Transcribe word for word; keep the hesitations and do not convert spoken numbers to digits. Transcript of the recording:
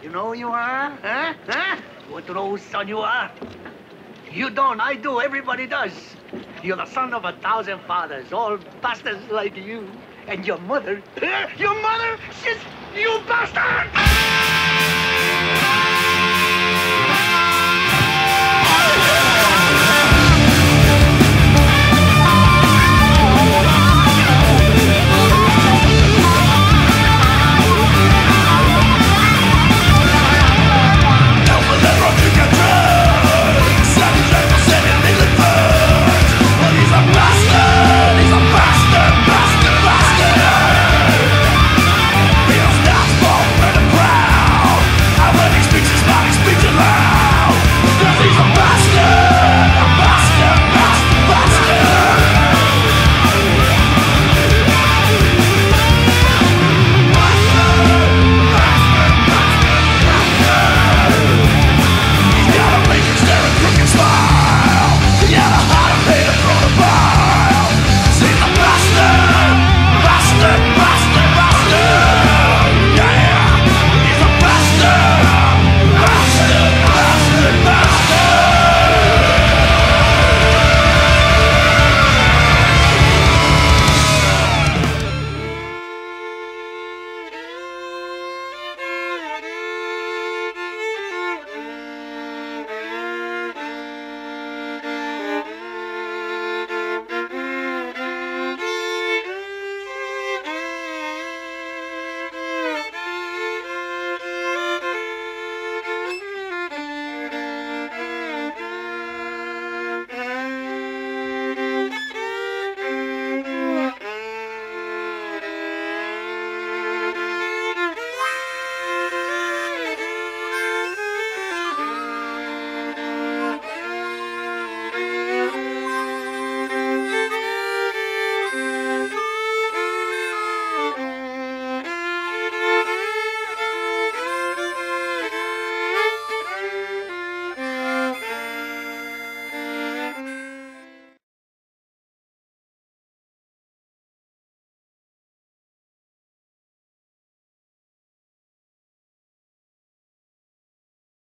You know who you are? Huh? Huh? You want to know whose son you are? You don't, I do, everybody does. You're the son of a thousand fathers, all bastards like you. And your mother, your mother, she's, you bastard!